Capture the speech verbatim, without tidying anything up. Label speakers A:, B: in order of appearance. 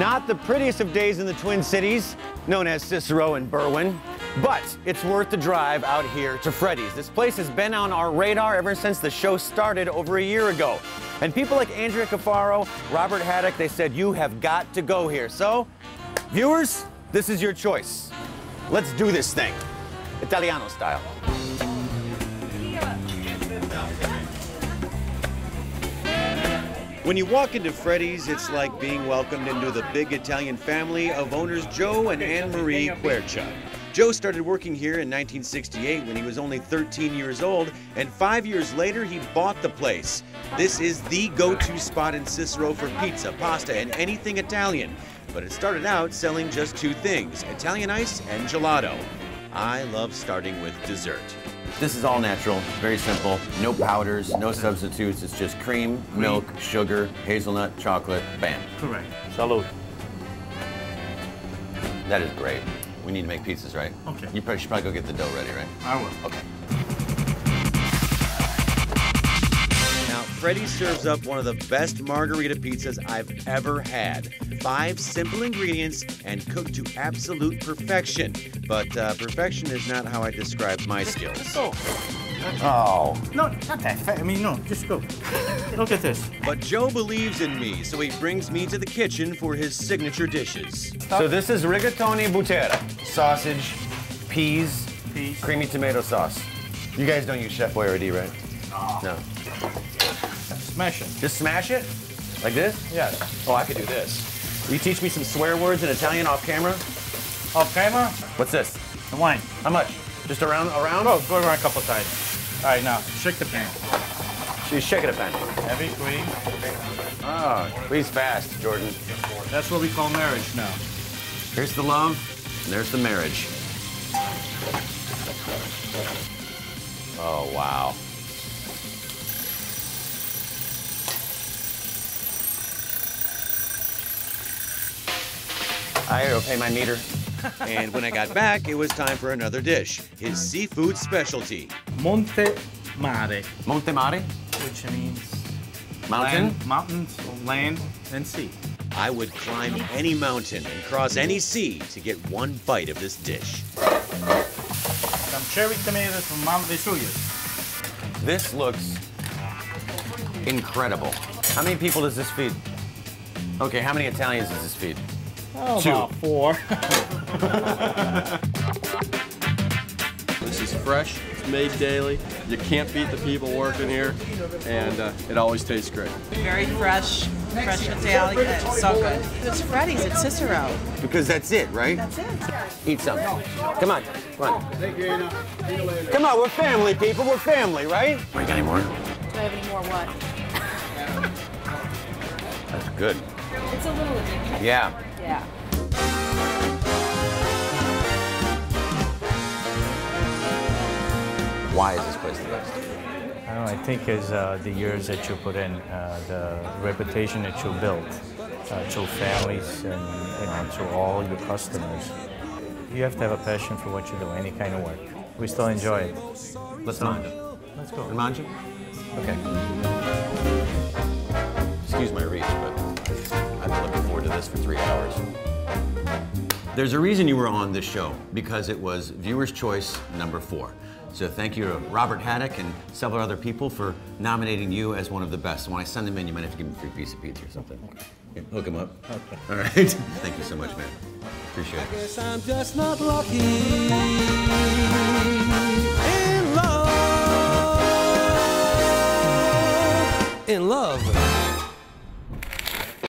A: Not the prettiest of days in the Twin Cities, known as Cicero and Berwyn, but it's worth the drive out here to Freddy's. This place has been on our radar ever since the show started over a year ago. And people like Andrea Cafaro, Robert Haddock, they said, you have got to go here. So, viewers, this is your choice. Let's do this thing, Italiano style. When you walk into Freddy's, it's like being welcomed into the big Italian family of owners Joe and Anne Marie Quercia. Joe started working here in nineteen sixty-eight when he was only thirteen years old, and five years later he bought the place. This is the go-to spot in Cicero for pizza, pasta, and anything Italian. But it started out selling just two things, Italian ice and gelato. I love starting with dessert. This is all natural, very simple, no powders, no substitutes. It's just cream, milk, sugar, hazelnut, chocolate, bam.
B: Correct. Salud.
A: That is great. We need to make pizzas, right?
B: Okay.
A: You probably should probably go get the dough ready, right?
B: I will.
A: Okay. Now, Freddy's serves up one of the best margarita pizzas I've ever had. Five simple ingredients and cooked to absolute perfection. But uh, perfection is not how I describe my skills.
B: Let's go.
A: Oh.
B: No, not that fast. I mean, no, just go. Look at this.
A: But Joe believes in me, so he brings me to the kitchen for his signature dishes. So this is rigatoni butera. Sausage, peas,
B: Peas.
A: creamy tomato sauce. You guys don't use Chef Boyardee, right?
B: Oh.
A: No.
B: Smash it.
A: Just smash it? Like this?
B: Yes.
A: Oh, I could do this. Will you teach me some swear words in Italian off camera?
B: Off camera?
A: What's this?
B: The wine.
A: How much? Just around, around?
B: Go, go around a couple times. All right, now, shake the pan.
A: She's shaking a pen.
B: Heavy, squeeze.
A: Oh, squeeze fast, Jordan.
B: That's what we call marriage now.
A: Here's the love, and there's the marriage. Oh, wow. I gotta go pay my meter. And when I got back, it was time for another dish, his seafood specialty.
B: Monte Mare,
A: Monte Mare?
B: which means
A: Mountain?
B: land, mountains, land, and sea.
A: I would climb any mountain and cross any sea to get one bite of this dish.
B: Some cherry tomatoes from Mount Vesuvius.
A: This looks incredible. How many people does this feed? Okay, how many Italians does this feed?
B: Oh,
A: Two.
B: about four.
C: This is fresh, it's made daily. You can't beat the people working here, and uh, it always tastes great.
D: Very fresh, fresh Italian. It's so good. It's Freddy's at Cicero.
A: Because that's it, right?
D: That's it.
A: Eat some. Come on, come on. Come on, we're family, people. We're family, right? Oh, you got any more?
D: Do I have any more what?
A: That's good.
D: It's a little addictive.
A: Yeah.
D: Yeah.
A: Why is this place the best?
B: I don't know, I think it's uh, the years that you put in, uh, the reputation that you built uh, to families and you know, to all your customers. You have to have a passion for what you do, any kind of work. We still enjoy it.
A: Let's mangia.
B: Let's go.
A: Mangia? Okay. Excuse my reach, but I've been looking forward to this for three hours. There's a reason you were on this show, because it was Viewer's Choice number four. So thank you to Robert Haddock and several other people for nominating you as one of the best. When I send them in, you might have to give them a free piece of pizza or something. Okay, hook them up.
B: Okay.
A: All right. Thank you so much, man. Appreciate it.
E: I guess I'm just not lucky.